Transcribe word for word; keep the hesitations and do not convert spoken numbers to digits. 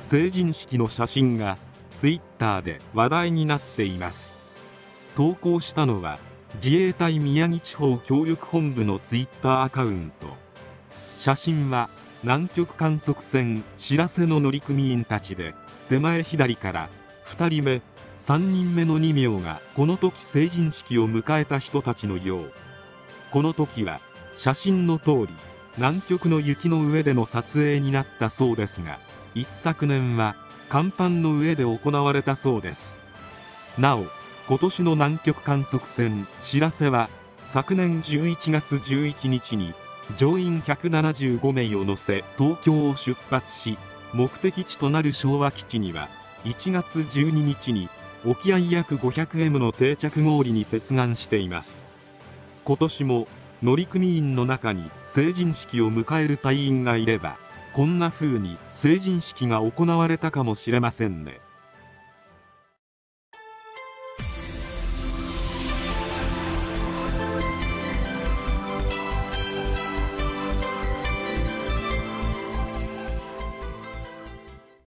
成人式の写真がツイッターで話題になっています。投稿したのは自衛隊宮城地方協力本部のツイッターアカウント。写真は南極観測船しらせの乗組員たちで、手前左からふたりめさんにんめのに名がこの時成人式を迎えた人たちのよう。この時は写真の通り南極の雪の上での撮影になったそうですが、一昨年は甲板の上で行われたそうです。なお今年の南極観測船しらせは昨年じゅういちがつじゅういちにちに乗員ひゃくななじゅうご名を乗せ東京を出発し、目的地となる昭和基地にはいちがつじゅうににちに沖合約 ごひゃくエム の定着氷に接岸しています。今年も乗組員の中に成人式を迎える隊員がいれば、こんな風に成人式が行われたかもしれませんね。